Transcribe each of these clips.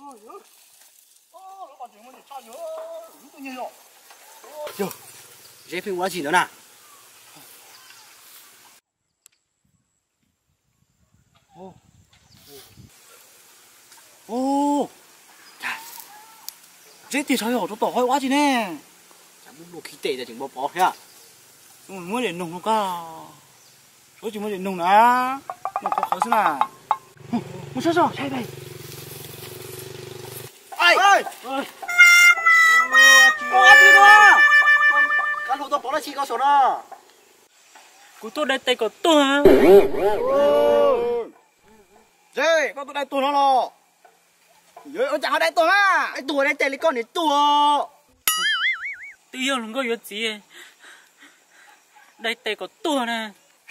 Yo, dễ phim quá gì nữa nè. Ô, dễ thì sao hiểu cho tỏ hơi quá gì nè. Chẳng muốn đồ khí tệ ra chừng bỏ thế à? Mình mới để nung không cả. Số chỉ mới để nung nè. Nó có khó thế nào? Một số rồi, chạy đây. Ai? Ơi. Có ăn gì đâu? Cái lỗ to bỏ ra chi có số đó. Cú tôi đây tay có tôi hả? Dê, con tôi đây tôi nó lo. Ơi, ông chẳng ở đây tôi á. Anh tôi đây tay lấy con để tôi. Tự nhiên không có việc gì. Đây tay có tôi nè.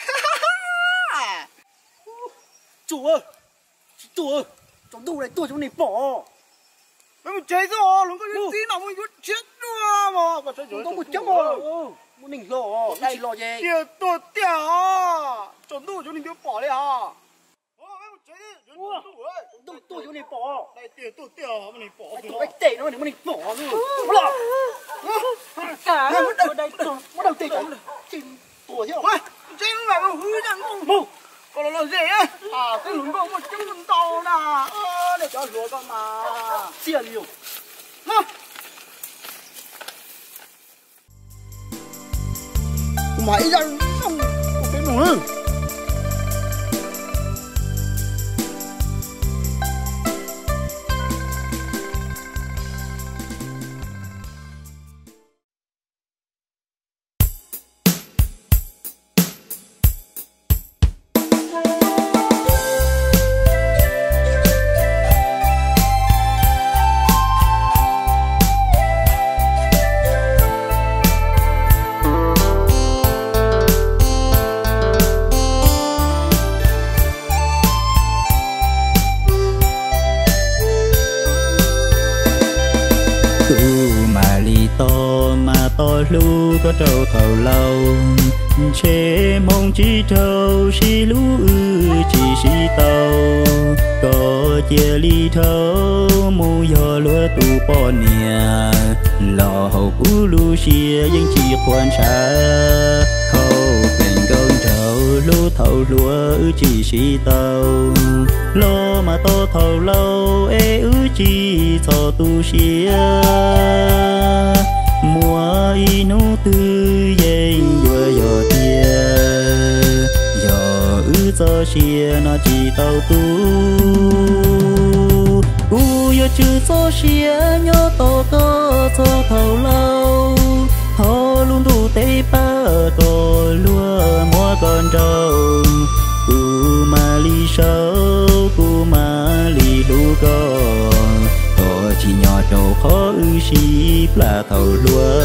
Chủ ơi, cháu đủ này tôi trong này bỏ. Mày chết rồi, nó có những tí nào mình chết nữa mà. Tôi một chấm rồi. Muốn nỉnh lò, đây lò gì? Tiền tôi tiền à. Cháu đủ trong này bỏ đi à. Tôi chỗ này bỏ. Đây tiền tôi tiền mà này bỏ. Anh tệ nó này mà này bỏ luôn. Cả ở đây tôi bắt đầu tệ rồi. Chim tuổi chứ. Ôi, chim mà nó hư ra không. Còn là gì ấy? À, cái lúa có một chút to nè. Để cho lúa con mà. Xìa liều. Mày ra xong cái nữa. Lu có trâu thầu lâu chế mong chỉ trâu xí lú chỉ xí tàu có chia ly thâu mu yo lúa tu po nia lò hậu cú lu xia vẫn chỉ quan sát khâu bên con trâu lu thầu lúa chỉ xí tàu lo mà to thầu lâu ê chỉ thọ tu xia mùa inu tư dành vừa gió tia gió gió xia nó chỉ tàu tu u yo chữ gió xia nhớ to có gió thầu lâu họ luôn đủ tê ba đồ lúa mùa con trâu cu ma li sâu cu ma li lu con chỉ nhỏ trâu khó xí là thầu lúa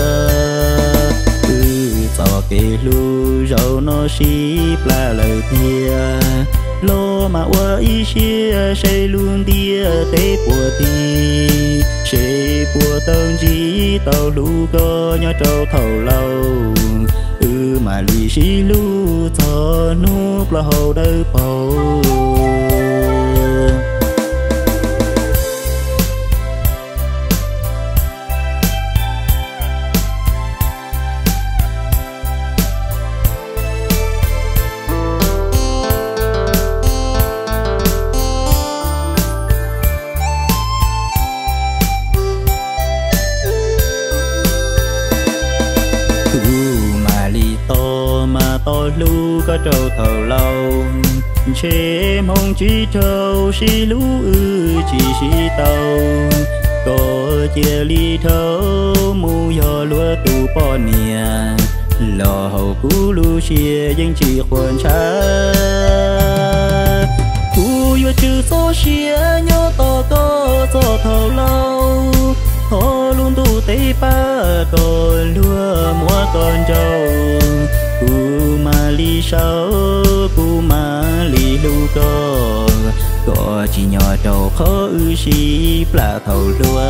cho cái lu rau nó xí là lời tia lo mà qua ý xia xây luôn tia tế bùa ti xây bùa tông chỉ tàu lu có nhỏ trâu thầu lâu mà lì xí lu cho nước là hầu đời bầu lu có trâu thầu lâu chế mong chỉ trâu xí lú chỉ xí tàu có chia ly thâu mu yo lúa tu po nia lò hậu cú lu xia vẫn chỉ quan sát cú yo chữ số xia nhớ to có gió thầu lâu họ luôn tu tê ba đồ lúa mua con trâu cu ma li sâu cu ma li lu có chỉ nhỏ trâu khó xí là thầu lúa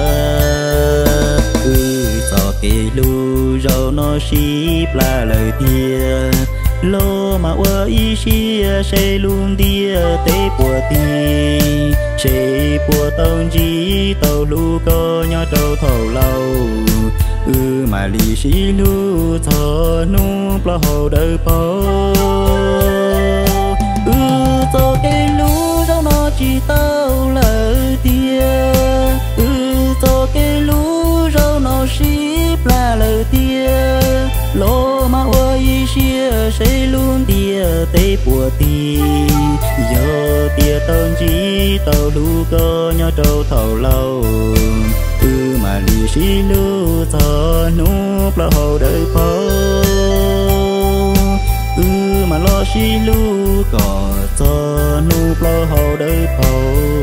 cho cái lu rau nó xí là lời tia lo mà qua ý xí xây luôn tia tế bùa ti xây bùa tông chỉ tàu lu có nhỏ trâu thầu lâu mà lì xí lu thọ nu plo hồ đời po cho cái lu trong nó chỉ tao lỡ tia cho cái lu trong nó ship là lỡ tia lô mà ơi xia xây luôn tia tê bùa tì giờ tia tông chỉ tàu lu có nhỏ trâu thầu lâu mà lì xí lu thọ nu plo hồ đời po mà lo xí lu có cho nu plo hồ đời po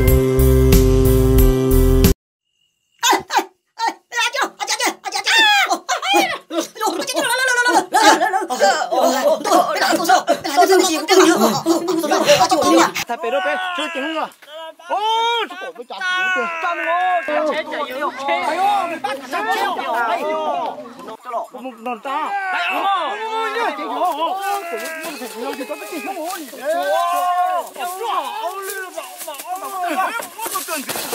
太白了白，这顶了。哦，这宝贝炸死了，炸了哦！哎呦，你打啥车？哎呦，这了，我们能炸？哎呦，哎呦，我就咱们进行模拟。哇，要绿了吧？哎，我都跟着。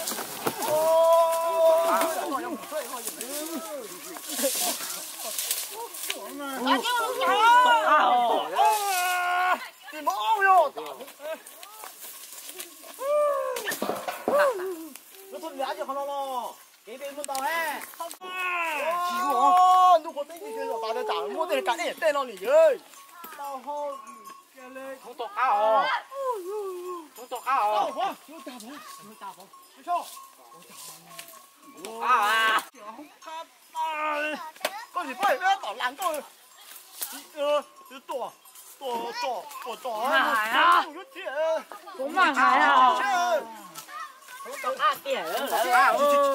你毛哟！我从俩就好了咯，这边不到哎。哦，如果这几天说大家长，我这赶紧带到你去。到后边嘞，我多好哦，我多好哦。有大房，有大房，没错。啊！我是不要到难到，多。多啊！多慢海啊！都阿点了啦！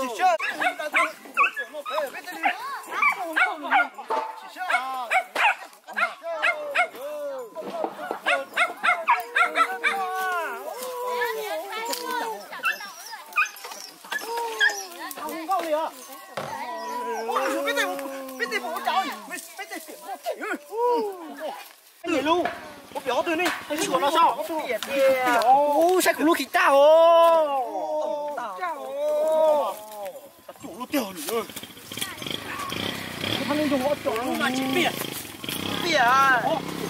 我表弟呢？还是我那啥？哦，晒苦路可大哦！大哦！走路掉你了！他那种我走路那去变，变！